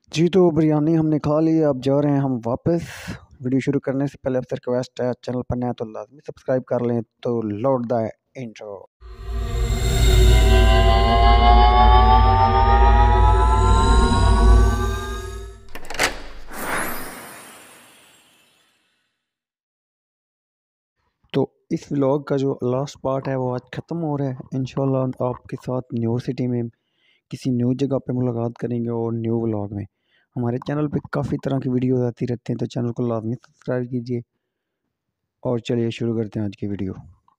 जी, तो बिरयानी हमने खा ली। अब जा रहे हैं हम वापस। वीडियो शुरू करने से पहले आपसे रिक्वेस्ट है, चैनल पर नया तो लाजमी सब्सक्राइब कर लें। तो लोड द इंट्रो। तो इस व्लॉग का जो लास्ट पार्ट है वो आज ख़त्म हो रहा है। इंशाल्लाह आपके साथ न्यू सिटी में किसी न्यू जगह पे मुलाकात करेंगे और न्यू व्लॉग में। हमारे चैनल पे काफ़ी तरह की वीडियोस आती रहती हैं, तो चैनल को लाजमी सब्सक्राइब कीजिए। और चलिए शुरू करते हैं आज की वीडियो।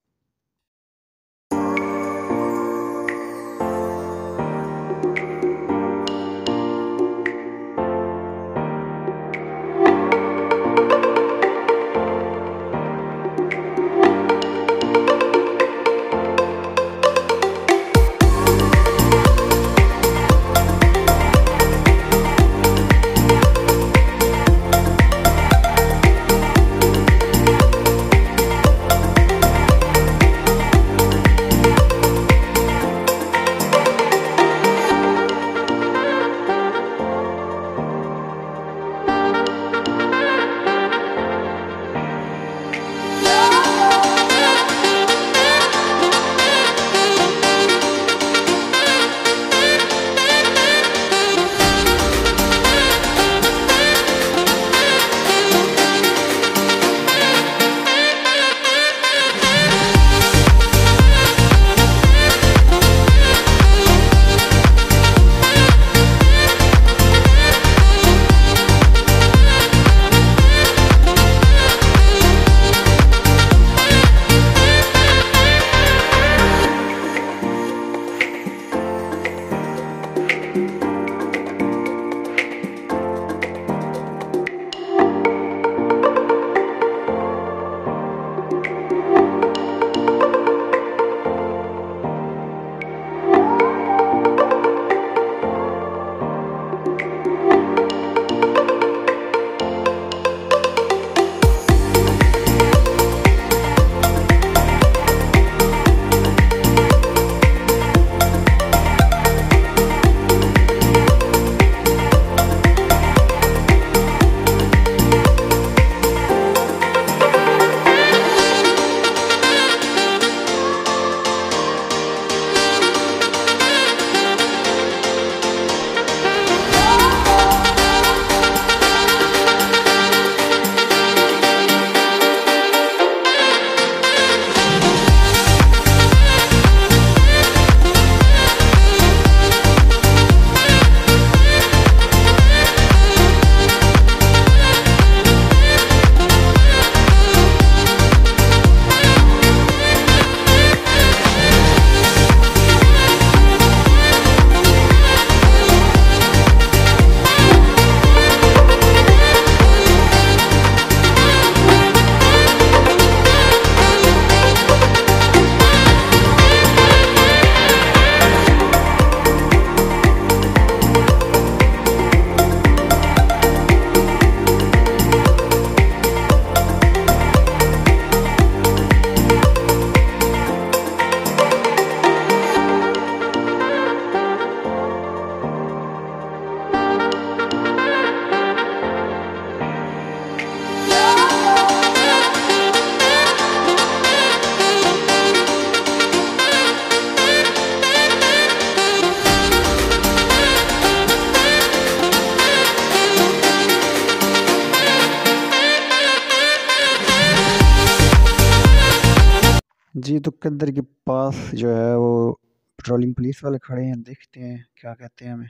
जी, तो कद्र के पास जो है वो पेट्रोलिंग पुलिस वाले खड़े हैं। देखते हैं क्या कहते हैं, हमें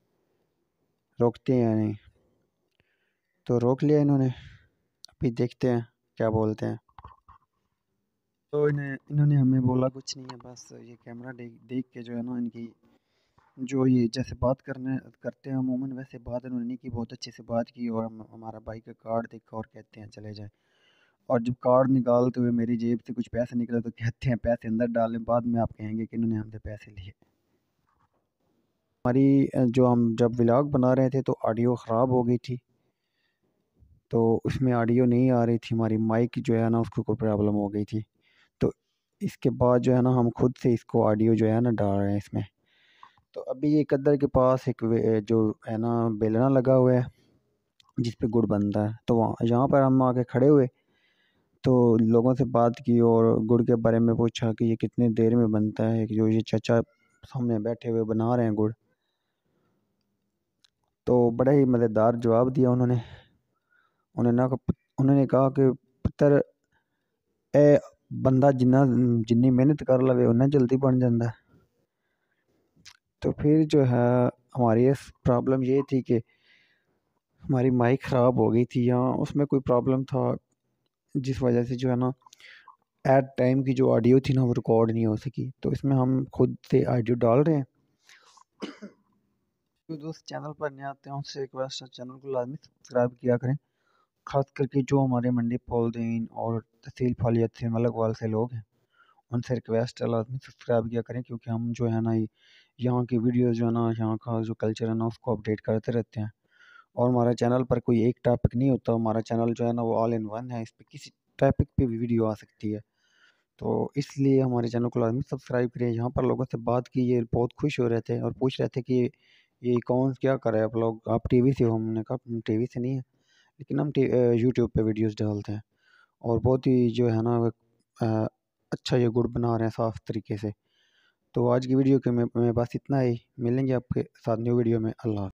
रोकते हैं या नहीं। तो रोक लिया इन्होंने। अभी देखते हैं क्या बोलते हैं। तो इन्होंने हमें बोला कुछ नहीं है, बस ये कैमरा देख देख के जो है ना, इनकी जो ये जैसे बात करने करते हैं अमूमन, वैसे बात इन्होंने नहीं की। बहुत अच्छे से बात की और हमारा बाइक का कार्ड देखा और कहते हैं चले जाए। और जब कार्ड निकालते हुए मेरी जेब से कुछ पैसे निकले तो कहते हैं पैसे अंदर डालें, बाद में आप कहेंगे कि इन्होंने हमसे पैसे लिए। हमारी जो हम जब व्लॉग बना रहे थे तो ऑडियो ख़राब हो गई थी, तो उसमें ऑडियो नहीं आ रही थी। हमारी माइक जो है ना, उसको कोई प्रॉब्लम हो गई थी। तो इसके बाद जो है ना, हम खुद से इसको ऑडियो जो है ना डाल रहे हैं इसमें। तो अभी ये कद्दर के पास एक जो है ना बेलना लगा हुआ है जिस पे गुड़ बनता है। तो वहाँ यहाँ पर हम आके खड़े हुए, तो लोगों से बात की और गुड़ के बारे में पूछा कि ये कितनी देर में बनता है, कि जो ये चाचा सामने बैठे हुए बना रहे हैं गुड़। तो बड़ा ही मज़ेदार जवाब दिया उन्होंने। उन्होंने ना उन्होंने कहा कि पुत्र, ए बंदा जिन्नी मेहनत कर लवे उन्ना जल्दी बन जाता है। तो फिर जो है हमारी प्रॉब्लम ये थी कि हमारी माइक ख़राब हो गई थी, या उसमें कोई प्रॉब्लम था जिस वजह से जो है ना एट टाइम की जो ऑडियो थी ना वो रिकॉर्ड नहीं हो सकी। तो इसमें हम खुद से ऑडियो डाल रहे हैं। जो दोस्त चैनल पर नए आते हैं उनसे रिक्वेस्ट है, चैनल को लाजमी सब्सक्राइब किया करें। खास करके जो हमारे मंडी फॉलदीन और तहसील फालियत से मलकवाल से लोग हैं उनसे रिक्वेस्ट है लाजमी सब्सक्राइब किया करें, क्योंकि हम जो है ना यहाँ की वीडियोस जो है ना, यहाँ का जो कल्चर है ना उसको अपडेट करते रहते हैं। और हमारे चैनल पर कोई एक टॉपिक नहीं होता, हमारा चैनल जो है ना वो ऑल इन वन है, इस पर किसी टॉपिक पे भी वीडियो आ सकती है। तो इसलिए हमारे चैनल को लाजमी सब्सक्राइब करिए। यहाँ पर लोगों से बात की, ये बहुत खुश हो रहे थे और पूछ रहे थे कि ये कौन क्या कर रहे हैं आप लोग, आप टीवी से हो? हमने कहा हम टीवी से नहीं है, लेकिन हम यूट्यूब पे वीडियोस डालते हैं और बहुत ही जो है ना अ, अच्छा ये गुड़ बना रहे हैं साफ़ तरीके से। तो आज की वीडियो के में बस इतना ही। मिलेंगे आपके साथ न्यू वीडियो में। अल्लाह हाफ़िज़।